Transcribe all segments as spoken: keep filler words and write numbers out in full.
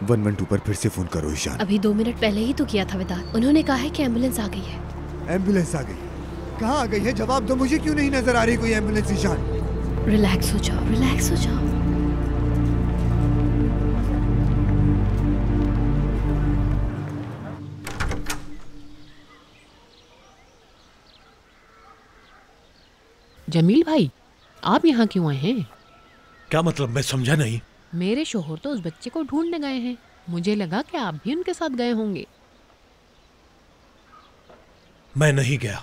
One one two पर फिर से फोन करो ईशान। अभी दो मिनट पहले ही तो किया था वेदांत। उन्होंने कहा है कि एम्बुलेंस आ गई है। एम्बुलेंस आ गई? कहाँ आ गई है? जवाब दो मुझे, क्यों नहीं नजर आ रही कोई एम्बुलेंस ईशान? रिलैक्स हो जाओ, रिलैक्स हो जाओ। जमील भाई, आप यहाँ क्यों आए हैं? क्या मतलब, मैं समझा नहीं। मेरे शोहर तो उस बच्चे को ढूंढने गए हैं। मुझे लगा कि आप भी उनके साथ गए होंगे। मैं नहीं गया।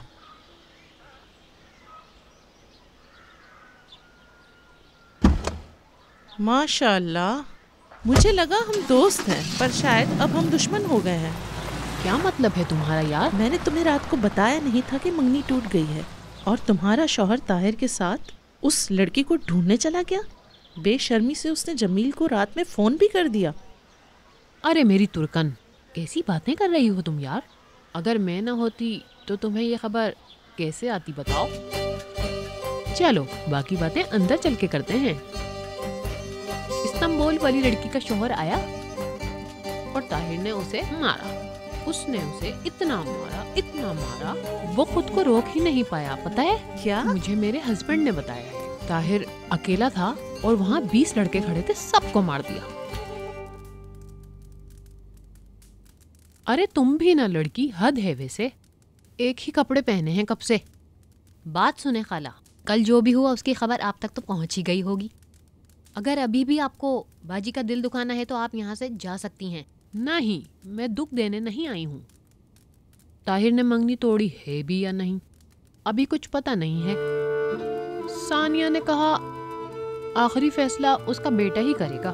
माशाअल्लाह, मुझे लगा हम दोस्त हैं, पर शायद अब हम दुश्मन हो गए हैं। क्या मतलब है तुम्हारा यार? मैंने तुम्हें रात को बताया नहीं था कि मंगनी टूट गई है, और तुम्हारा शौहर ताहिर के साथ उस लड़की को ढूंढने चला गया। बेशर्मी से उसने जमील को रात में फोन भी कर दिया। अरे मेरी तुर्कन, कैसी बातें कर रही हो तुम यार? अगर मैं ना होती तो तुम्हें ये खबर कैसे आती बताओ? चलो बाकी बातें अंदर चल के करते हैं। इस्तांबुल वाली लड़की का शौहर आया और ताहिर ने उसे मारा। उसने उसे इतना मारा, इतना मारा, वो खुद को रोक ही नहीं पाया। पता है क्या? मुझे मेरे हस्बैंड ने बताया है। ताहिर अकेला था और वहाँ बीस लड़के खड़े थे, सबको मार दिया। अरे तुम भी ना लड़की, हद है वैसे। एक ही कपड़े पहने हैं कब से। बात सुने खाला, कल जो भी हुआ उसकी खबर आप तक तो पहुंच ही गई होगी। अगर अभी भी आपको बाजी का दिल दुखाना है तो आप यहाँ से जा सकती हैं। नहीं, मैं दुख देने नहीं आई हूँ। ताहिर ने मंगनी तोड़ी है भी या नहीं अभी कुछ पता नहीं है। सानिया ने कहा आखिरी फैसला उसका बेटा ही करेगा।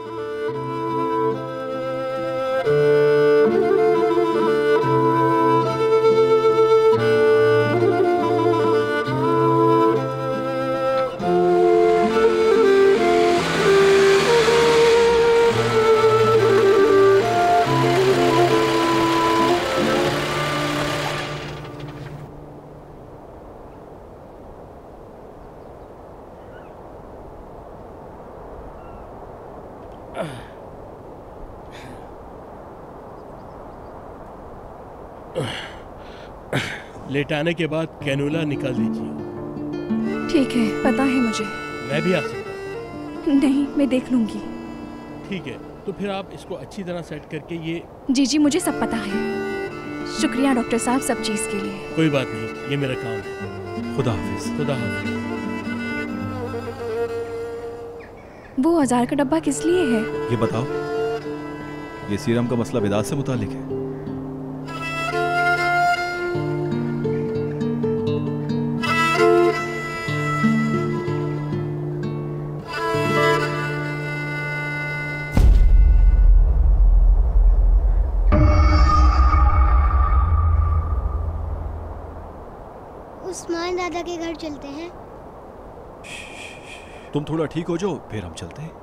लेटाने के बाद कैनुला निकाल दीजिए। ठीक है, पता है मुझे। मैं भी आ सकता? नहीं, मैं देख लूंगी। ठीक है, तो फिर आप इसको अच्छी तरह सेट करके ये। जी जी, मुझे सब पता है। शुक्रिया डॉक्टर साहब सब चीज के लिए। कोई बात नहीं, ये मेरा काम है। खुदा हाफिज। खुदा हाफिज। वो औजार का डब्बा किस लिए है? ये बताओ। ये सीरम का मसला वेदांत से मुतालिक है। उस्मान दादा के घर चलते हैं। तुम थोड़ा ठीक हो जाओ, फिर हम चलते हैं।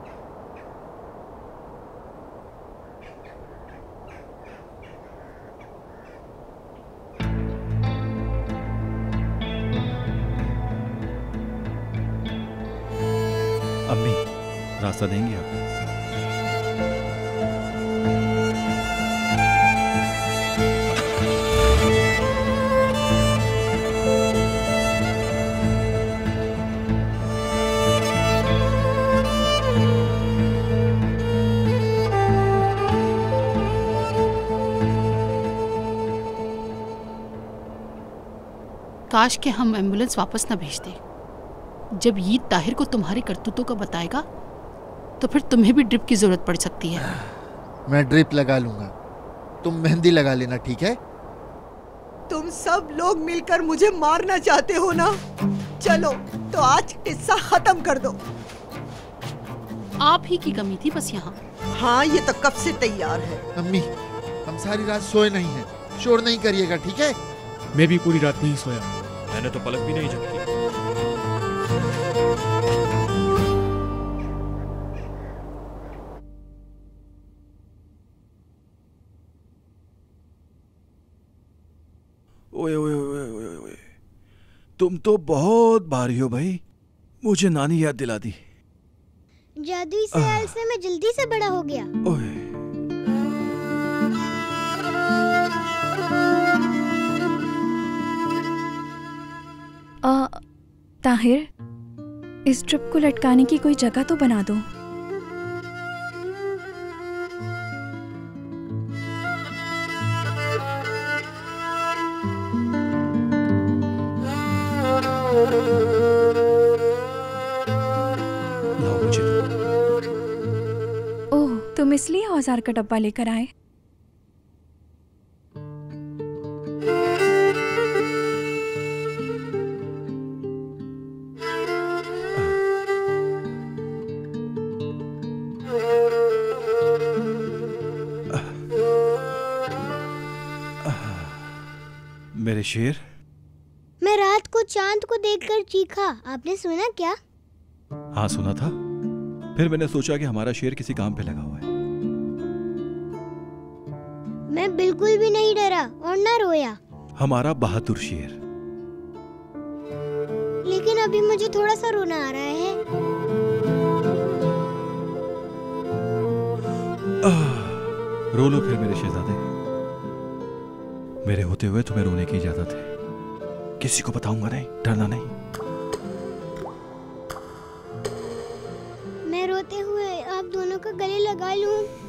अम्मी, रास्ता देंगे आप? काश के हम एम्बुलेंस वापस ना भेज दें। जब ये ताहिर को तुम्हारे करतूतों का बताएगा तो फिर तुम्हें भी ड्रिप की जरूरत पड़ सकती है। मैं ड्रिप लगा लूंगा, तुम मेहंदी लगा लेना, ठीक है? तुम सब लोग मिलकर मुझे मारना चाहते हो ना? चलो तो आज किस्सा खत्म कर दो। आप ही की कमी थी बस यहाँ। हाँ, ये तो कब से तैयार है। अम्मी, हम सारी रात सोए नहीं हैं, शोर नहीं करिएगा, ठीक है? मैं भी पूरी रात नहीं सोया। मैंने तो पलक भी नहीं झपकी। ओए ओए ओए ओए ओए, तुम तो बहुत भारी हो भाई। मुझे नानी याद दिला दी। जादुई सैल से मैं जल्दी से बड़ा हो गया। ओए, आ, ताहिर, इस ड्रिप को लटकाने की कोई जगह तो बना दो। लाओ मुझे। ओह, तुम इसलिए औजार का डब्बा लेकर आए? मेरे शेर, मैं रात को चांद को देखकर चीखा, आपने सुना क्या? हाँ सुना था। फिर मैंने सोचा कि हमारा शेर किसी काम पे लगा हुआ है। मैं बिल्कुल भी नहीं डरा और न रोया। हमारा बहादुर शेर। लेकिन अभी मुझे थोड़ा सा रोना आ रहा है। आह, रो लो फिर मेरे शहजादे। मेरे होते हुए तुम्हें रोने की इजाजत है। किसी को बताऊंगा नहीं, डरना नहीं। मैं रोते हुए आप दोनों का गले लगा लूं?